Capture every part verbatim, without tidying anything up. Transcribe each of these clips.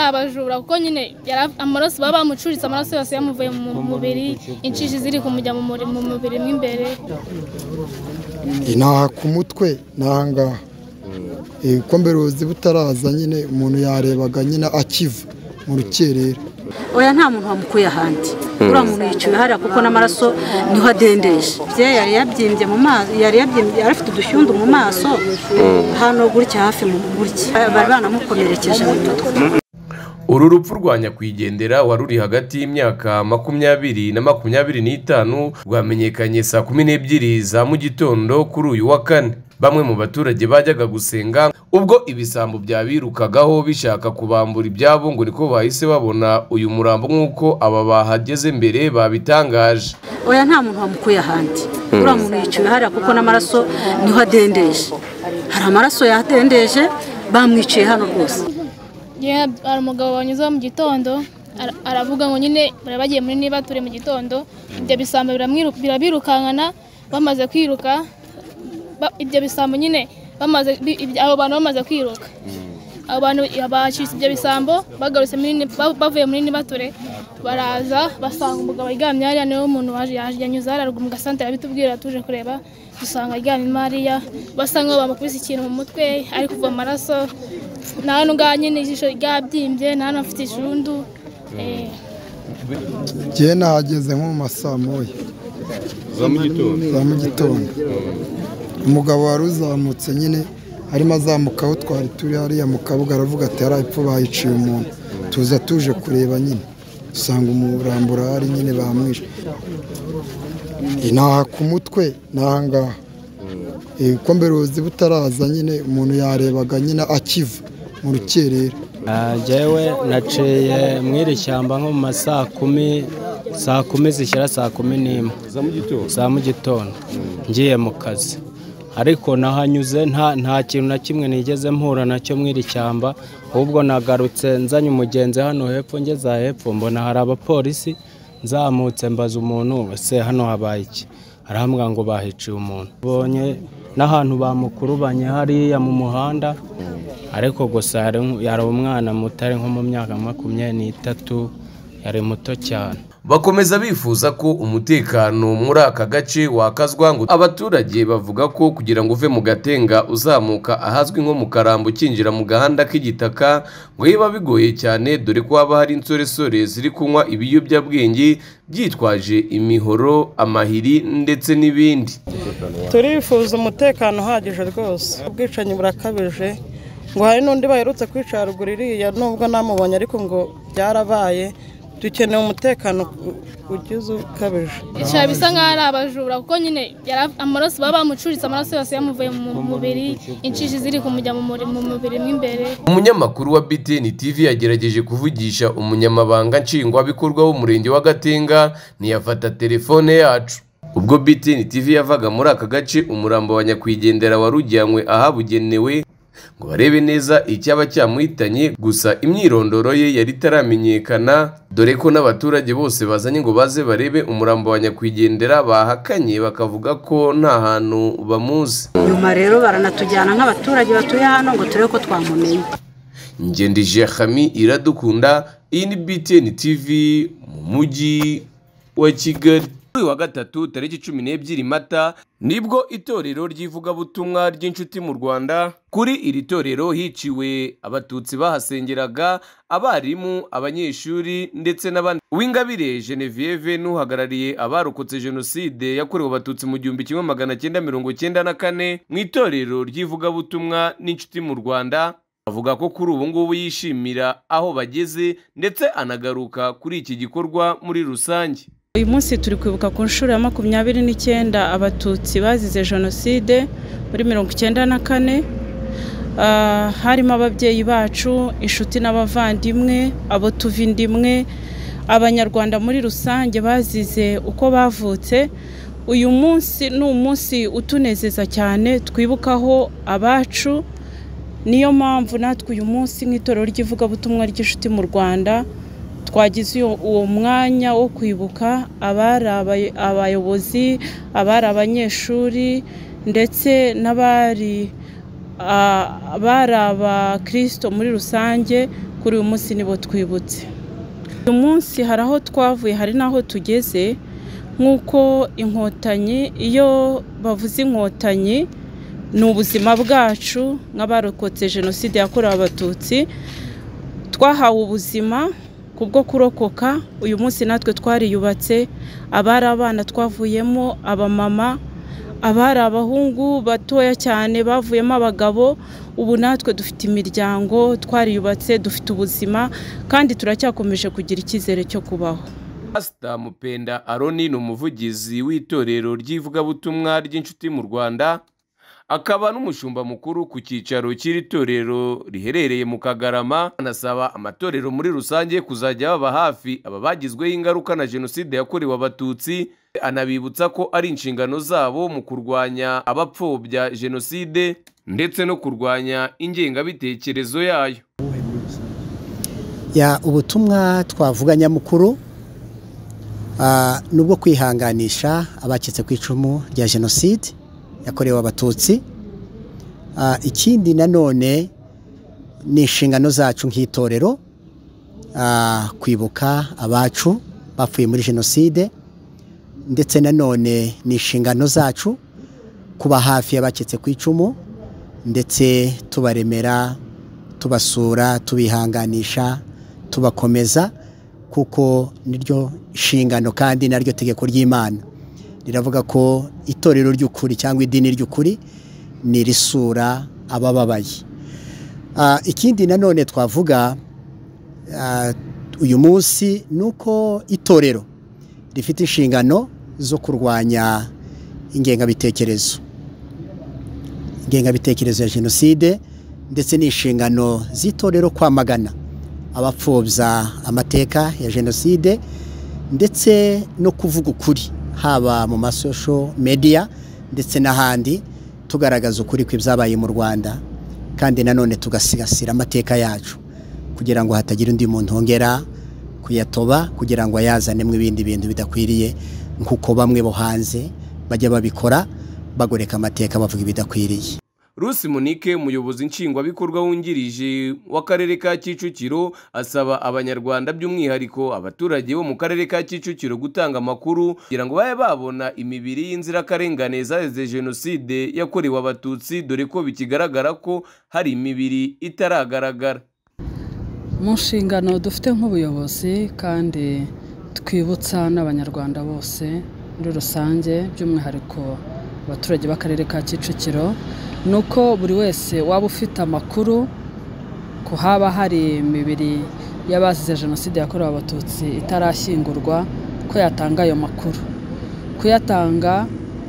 abajura kuko nyine amaraso baba bamucuritse amaraso yose yamuvuye mu mubiri incisha ziri kumujya mu mubiri mw'imbere inaha ku mutwe nahanga ko mbere uzi butaraza nyine umuntu yarebaga nyine akiva mu rukerera. Oya nta muntu wamukuye ahandi uriya muntu yiciwe hariya kuko n'amaraso niho adendeje bye yari yabyimbye mu maso yari yabyimbye arafite udushyundu mu maso hano gutya hafi mu gutya bari banamukomerekeje mu mutwe. Uru rupfu rwa nyakwigendera waruri hagati y'imyaka makumyabiri na makumyabiri n'itanu rwamenyekanye saa kumi n'ebyiri za mu gitondo kuri uyu wa kane. Bamwe mu baturage bajyaga gusenga ubwo ibisambo byabirukagaho bishaka kubambura ibyabo ngo niko bahise babona uyu murambo nk'uko aba bahageze mbere babitangaje. Oya nta muntu wamukuye ahandi uriya muntu yiciwe hariya kuko n'amaraso niho adendeje hari amaraso yadendeje bamwiciye hano rwose. Hari umugabo wanyuze mu gitondo aravuga ngo nyine bari bagiye muri niba ture mu gitondo ibyo bisambo birabirukankana bamaze kwiruka ibyo bisambo nyine bamaze abo bantu bamaze kwiruka abo bantu bacitse ibyo bisambo bagarutse bavuye muri niba ture baraza basanga umugabo aryamye hariya niwe umuntu waje yanyuze hariya mu gasantere abitubwira tuje kureba dusanga aryamye Mariya basa nkaho bamukubise ikintu mu mutwe ari kuva amaraso nta nunga nyine ijisho ryabyimbye nta nafite ijundu. Gihe nahageze nko mu masaa moya za mu gitondo za mu gitondo umugabo wari uzamutse nyine arimo azamukaho twari turi hariya mu kabuga aravuga ati hari ipfu bayiciye umuntu tuza tuje kureba nyine usanga umurambo urahari nyine bamwishe. Inaha ku mutwe nahangaha ko mbere uzi butaraza nyine umuntu yarebaga nyine akiva mu rukerera. Jewe naciye mw'iri shyamba nko mu masaa kumi saa kumi zishyira saa kumi n'imwe za mu gitondo ngiye mu kazi ariko nahanyuze nta nta kintu na kimwe nigeze mpura nacyo mw'iri shyamba ahubwo nagarutse nzanye umugenzi hano hepfo ngeze hepfo mbona hari abapolisi nzamutse mbaza umuntu se hano habaye iki arambwira ngo bahiciye umuntu bonye n'ahantu bamukurubanye hariya mu muhanda ariko gusa yari umwana mutari nko mu myaka makumyabiri n'itatu yari muto cyane. Bakomeza bifuza ko umutekano muri aka gace wakazwa ngo abaturage bavuga ko kugira ngo uve mu Gatenga uzamuka ahazwi nko mu Karambo kinjira mu gahanda k'igitaka ngo biba bigoye cyane dore ko haba hari insoresore ziri kunywa ibiyobyabwenge byitwaje imihoro amahiri ndetse n'ibindi. Turifuza umutekano uhagije rwose ubwicanyi burakabije ngo hari n'undi baherutse kwica haruguru iriya nubwo namubonye ariko ngo byarabaye dukeneye umutekano ugize ukabije. Icyo bisa nkaho ari abajura kuko nyine amaraso baba bamucuritse amaraso yose yamuvuye mu mubiri incisha ziri kumujya mu mubiri mw'imbere. Umunyamakuru wa B T N T V yagerageje kuvugisha umunyamabanga nshingwabikorwa w'umurenge wa Gatenga ntiyafata telefone yacu. Ubwo B T N T V yavaga muri aka gace umurambo wa nyakwigendera warujyanywe ahabugenewe ngo barebe neza icyaba cyamuhitanye gusa imyirondoro ye yari itaramenyekana dore ko n'abaturage bose bazanye ngo baze barebe umurambo wa nyakwigendera bahakanye bakavuga ko nta hantu bamuzi. Nyuma rero baranatujyana nk'abaturage batuye hano ngo turebe ko twamumenye. Ngendije Khami Iradukunda, iyi ni B T N T V mu mujyi wa Kigali. Uyu wa gatatu tariki cumi n'ebyiri Mata nibwo itorero ry'ivugabutumwa ry'inshuti mu Rwanda kuri iri torero hiciwe abatutsi bahasengeraga abarimu abanyeshuri ndetse n'abandi. Uwingabire Genevieve n'uhagarariye abarokotse jenoside yakorewe abatutsi mu gihumbi kimwe magana cyenda mirongo cyenda na kane mu itorero ry'ivugabutumwa n'inshuti mu Rwanda avuga ko kuri ubu ngubu yishimira aho bageze ndetse anagaruka kuri iki gikorwa muri rusange. Uyu munsi turi kwibuka ku nshuro ya makumyabiri n'icyenda abatutsi bazize jenoside muri mirongo icyenda na kane. Harimo ababyeyi bacu, inshuti n'abavandimwe, abo tuvindimwe, abanyarwanda muri rusange bazize uko bavutse. Uyu munsi ni umunsi utunezeza cyane twibukaho abacu. Niyo mpamvu natwe uyu munsi nk'itorero ry'ivugabutumwa ry'inshuti mu Rwanda twagize uwo mwanya wo kwibuka abari abayobozi, abari abanyeshuri ndetse n'abari abari abakristo muri rusange kuri uyu munsi nibo twibutse. Uyu munsi hari aho twavuye hari naho tugeze, nk'uko inkotanyi iyo bavuze inkotanyi ni ubuzima bwacu nk'abarokotse jenoside yakorewe abatutsi, twahawe ubuzima kubwo kurokoka. Uyu munsi natwe twariyubatse, abari abana twavuyemo abamama, abari abahungu batoya cyane bavuyemo abagabo, ubu natwe dufite imiryango, twariyubatse, dufite ubuzima kandi turacyakomeje kugira icyizere cyo kubaho. Pastor Mupenda Aroni ni umuvugizi w'itorero ry'ivugabutumwa ry'inshuti mu Rwanda, akaba n'umushumba mukuru ku cyicaro cy'iri torero riherereye mu Kagarama. Anasaba amatorero muri rusange kuzajya baba hafi aba bagizweho ingaruka na jenoside yakorewe abatutsi, anabibutsa ko ari inshingano zabo mu kurwanya abapfobya jenoside ndetse no kurwanya ingengabitekerezo yayo. Ya ubutumwa twavuga nyamukuru Uh, nubwo kwihanganisha abacitse ku icumu rya jenoside yakorewe abatutsi. Uh, ikindi nanone ni inshingano zacu nk'itorero uh, kwibuka abacu bapfuye muri jenoside, ndetse nanone ni inshingano zacu kuba hafi y'abacitse ku icumu ndetse tubaremera, tubasura, tubihanganisha, tubakomeza, kuko niryo shingano kandi naryo tegeko ry'Imana riravuga ko itorero ry'ukuri cyangwa idini ry'ukuri ni risura abababaye. Uh, ikindi nanone twavuga uh, uyu munsi nuko itorero rifite inshingano zo kurwanya ingengabitekerezo ingengabitekerezo ya jenoside, ndetse n'inshingano z'itorero kwamagana abapfobya amateka ya jenoside, ndetse no kuvuga ukuri haba mu masosho media ndetse n'ahandi, tugaragaza ukuri kw'ibyabaye mu Rwanda, kandi nanone tugasigasira amateka yacu kugira ngo hatagira undi muntu hongera kuyatoba, kugira ngo ayazanemo ibindi bintu bidakwiriye, nkuko bamwe bo hanze bajya babikora bagoreka amateka bavuga ibidakwiriye. Rusi Monique, umuyobozi nshingwabikorwa wungirije w'akarere ka Kicukiro, asaba abanyarwanda by'umwihariko abaturage bo mu karere ka Kicukiro gutanga amakuru kugira ngo babe babona imibiri y'inzirakarengane zazize jenoside yakorewe abatutsi, dore ko bikigaragara ko hari imibiri itaragaragara. Mu nshingano dufite nk'ubuyobozi kandi twibutsa n'abanyarwanda bose muri rusange, by'umwihariko abaturage b'akarere ka Kicukiro, nuko buri wese waba ufite amakuru ko haba hari imibiri y'abazize jenoside yakorewe abatutsi itarashyingurwa, ko yatanga ayo makuru. Kuyatanga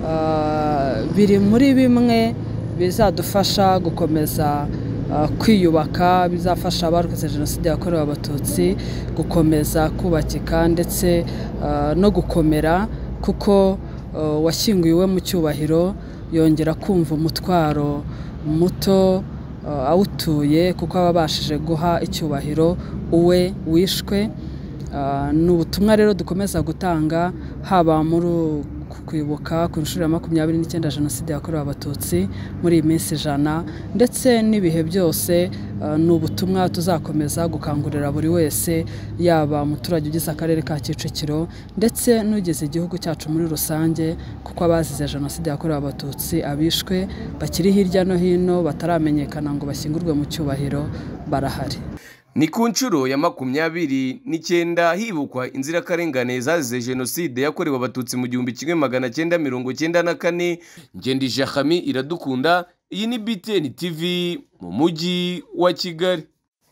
uh, biri muri bimwe bizadufasha gukomeza uh, kwiyubaka, bizafasha abarokotse jenoside yakorewe abatutsi gukomeza kubakika ndetse uh, no gukomera, kuko uh, washyinguwe mu cyubahiro yongera kumva umutwaro muto uh, awutuye, kuko ababashije guha icyubahiro uwe wishwe. Uh, n'ubutumwa rero dukomeza gutanga haba muri kwibuka ku nshuro ya makumyabiri n'icyenda jenoside yakorewe abatutsi muri iyi minsi ijana, ndetse n'ibihe byose. Uh, n'ubutumwa tuzakomeza gukangurira buri wese, yaba umuturage ugize akarere ka Kicukiro ndetse n'ugize igihugu cyacu muri rusange, kuko abazize jenoside yakorewe abatutsi abishwe bakiri hirya no hino bataramenyekana ngo bashyingurwe mu cyubahiro barahari. Ni ku nshuro ya makumyabiri n'icyenda hibukwa inzirakarengane zazize jenoside yakorewe abatutsi mu gihumbi kimwe magana cyenda mirongo cyenda na kane. Ngendije Khami Iradukunda, iyi ni B T N T V mu mujyi wa Kigali.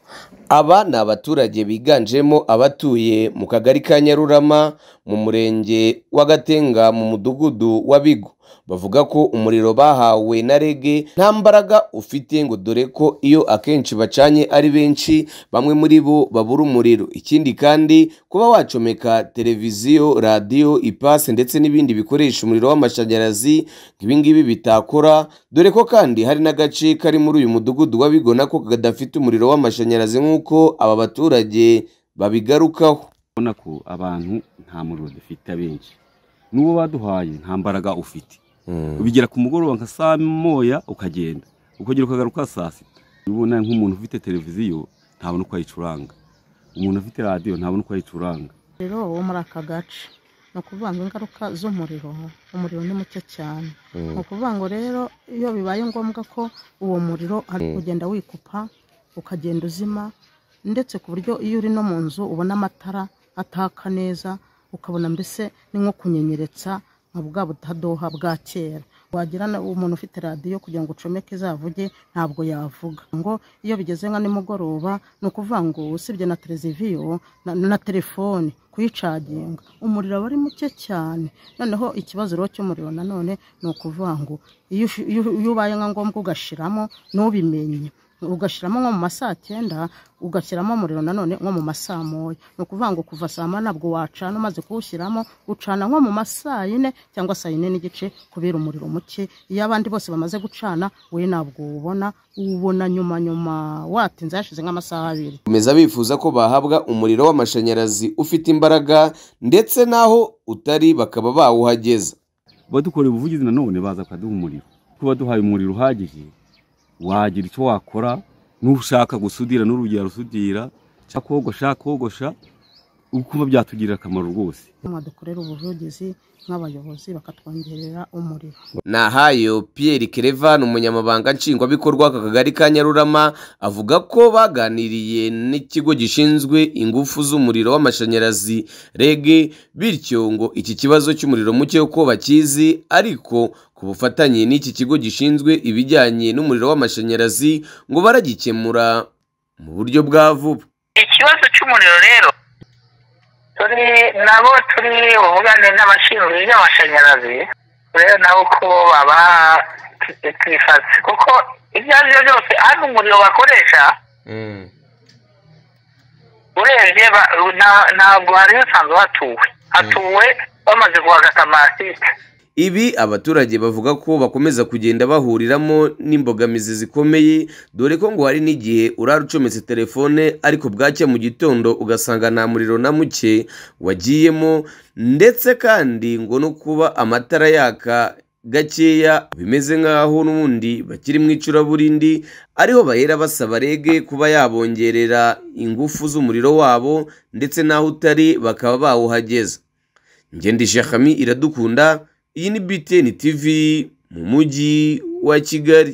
Aba ni abaturage biganjemo abatuye mu kagari ka Nyarurama mu murenge wa Gatenga mu mudugudu wa Bigo. Bavuga ko umuriro bahawe na rege nta mbaraga ufite, ngo dore ko iyo akenshi bacanye ari benshi bamwe muri bo babura umuriro. Ikindi kandi kuba wacomeka televiziyo, radio, ipase ndetse n'ibindi bikoresha umuriro w'amashanyarazi nk'ibingibi bitakora, dore ko kandi hari n'agace kari muri uyu mudugudu wa Bigo nako kadafite umuriro w'amashanyarazi nk'uko aba baturage babigarukaho. Ubona ko abantu nta muriro dufite benshi, n'uwo baduhaye nta mbaraga ufite. Ubigera ku mugoroba nka saa moya ukagenda ukongera ukagaruka saa sita. Ubona nk'umuntu ufite televiziyo ntabona uko ayicuranga, umuntu afite radiyo ntabona uko ayicuranga. Rero wo muri aka gace ni ukuvuga ngo ingaruka z'umuriro umuriro ni muke cyane, ni ukuvuga ngo rero iyo bibaye ngombwa ko uwo muriro ari kugenda wikupa ukagenda uzima, ndetse ku buryo iyo uri no mu nzu ubona amatara ataka neza, ukabona mbese ni nko kunyenyeretsa nka bwa butadoha bwa kera. Wagira umuntu ufite radiyo kugira ngo ucomeke izavuge ntabwo yavuga. Ngo iyo bigeze nka nimugoroba ni ukuvuga ngo usibye na televiziyo na, na telefone kuyicaginga umuriro aba ari muke cyane. Noneho ikibazo rero cy'umuriro nanone ni ukuvuga ngo iyo ubaye nka ngombwa ugashiramo n'ubimenye, ugashiramo nko mu masaa cyenda ugashyiramo umuriro nanone nko mu masaa moya, ni ukuvuga ngo kuva saa moya nabwo wacana, umaze kuwushyiramo ucana nko mu masaa yine cyangwa saa yine n'igice kubera umuriro muke. Iyo abandi bose bamaze gucana we nabwo ubona ubona nyuma nyuma watinze hashize nk'amasaha abiri. Komeza bifuza ko bahabwa umuriro w'amashanyarazi ufite imbaraga ndetse naho utari bakaba bawuhageza. Badukorera ubuvugizi nanone baza kuduha umuriro, kuba duhaye umuriro uhagije wagira icyo wakora, n'ushaka gusudira n'urugero rusudira, cyangwa kogosha kogosha, ukumva byatugirira akamaro rwose. Dukorera ubuvugizi nk'abayobozi bakatwongerera umuriro. Nahayo Pierre Kerevan umunyamabanga nshingwabikorwa aka kagari ka Nyarurama avuga ko baganiriye n'ikigo gishinzwe ingufu z'umuriro w'amashanyarazi R E G, bityo ngo iki kibazo cy'umuriro muke uko bakizi, ariko ku bufatanye n'iki kigo gishinzwe ibijyanye n'umuriro w'amashanyarazi ngo baragikemura mu buryo bwa vuba. Ikibazo cy'umuriro rero turi nabo turi ubugane n'abashinzwe iby'amashanyarazi, rero nabo ko baba twifatse kuko ibyo ari byo byose hano umuriro bakoresha urebye ntabwo hari hasanzwe hatuwe hatuwe bamaze guhagata amasite. Ibi abaturage bavuga ko bakomeza kugenda bahuriramo n'imbogamizi zikomeye, dore ko ngo hari n'igihe urara ucometse telefone ariko bwacya mu gitondo ugasanga nta muriro na muke wagiyemo, ndetse kandi ngo no kuba amatara yaka gakeya bimeze nk'aho n'ubundi bakiri mu icuraburindi, ariho bahera basaba R E G kuba yabongerera ingufu z'umuriro wabo ndetse n'aho utari bakaba bawuhageza. Ngendi Jean Iradukunda, iyi ni B T N T V mu mujyi wa Kigali.